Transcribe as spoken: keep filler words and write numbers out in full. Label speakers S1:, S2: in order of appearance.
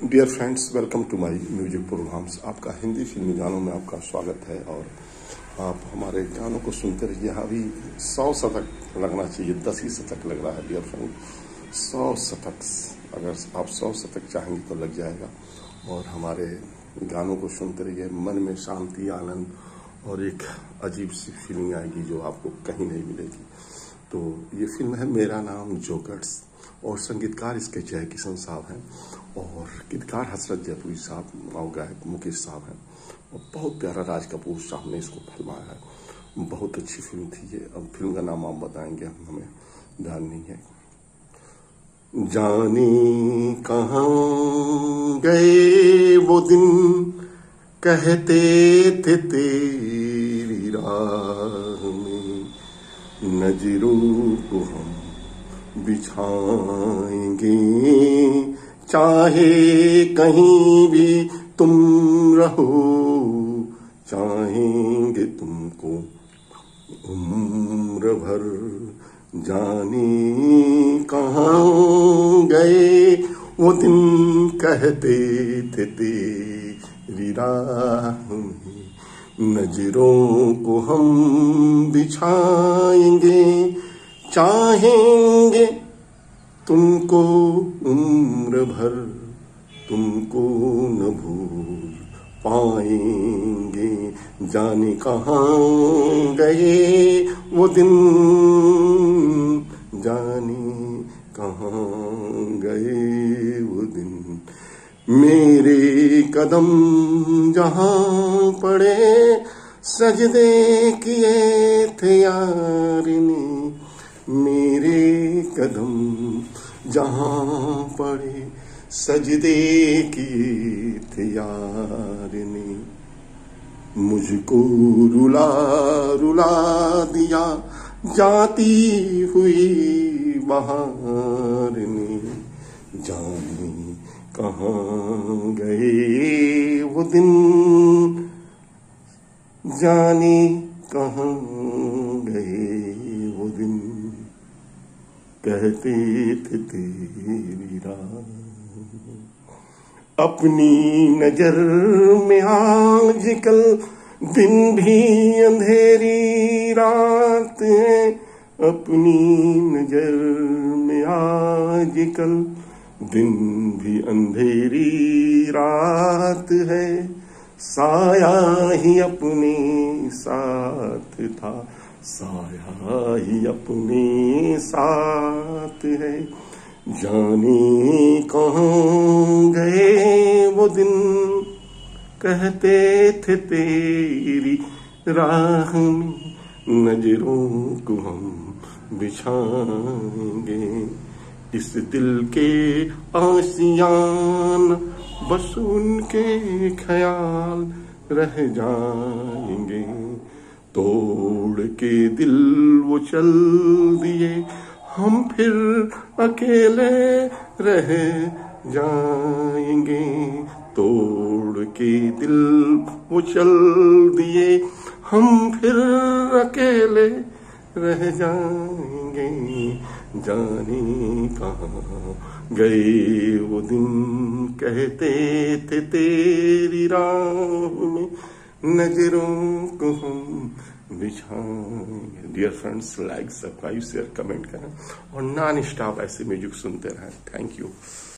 S1: Dear friends, welcome to my music programs. आपका हिंदी फिल्मी गानों में आपका स्वागत है और आप हमारे गानों को सुनते रहिए। अभी सौ शतक लगना चाहिए, दस ही शतक लग रहा है डियर फ्रेंड। सौ शतक, अगर आप सौ शतक चाहेंगे तो लग जाएगा। और हमारे गानों को सुनते रहिए, मन में शांति, आनंद और एक अजीब सी फीलिंग आएगी जो आपको कहीं नहीं मिलेगी। तो ये फिल्म है मेरा नाम जोकर्स और संगीतकार इसके जय किशन साहब हैं और गीतकार हसरत जयपुरी साहब और गायक मुकेश साहब हैं और बहुत प्यारा राज कपूर साहब ने इसको फिल्माया है। बहुत अच्छी फिल्म थी ये। अब फिल्म का नाम आप बताएंगे, हमें ध्यान नहीं है। जाने कहाँ गए वो दिन, कहते थे तेरी राह में नजरों को हम बिछाएंगे, चाहे कहीं भी तुम रहो, चाहेंगे तुमको उम्र भर। जाने कहाँ गए वो दिन, कहते थे तेरी राह में नजरों को हम बिछाएंगे, चाहेंगे तुमको उम्र भर, तुमको न भूल पाएंगे। जाने कहाँ गए वो दिन, जाने कहाँ गए वो दिन। मेरे कदम जहाँ पड़े, सजदे किए थे यार ने। मेरे कदम जहाँ पड़े, सजदे किए थे यार ने। मुझको रुला रुला दिया जाती हुई बहार ने। जाने कहाँ गए वो दिन, जाने कहाँ गए वो दिन, कहते थे तेरी राह। अपनी नजर में आजकल दिन भी अंधेरी रात है। अपनी नजर में आजकल दिन भी अंधेरी रात है। साया ही अपने साथ था, साया ही अपने साथ है। जाने कहाँ गए वो दिन, कहते थे तेरी राह में नजरों को हम बिछाएंगे। इस दिल के आशियान बस उनके ख्याल रह जाएंगे। तोड़ के दिल वो चल दिए, हम फिर अकेले रह जाएंगे। तोड़ के दिल वो चल दिए, हम फिर अकेले रह जाएंगे। जाने कहाँ गए वो दिन, कहते थे तेरी राह में नजरों को हम बिछाएंगे। Dear friends, like, subscribe, share, comment करें और नॉन स्टॉप ऐसे म्यूजिक सुनते रहें। Thank you.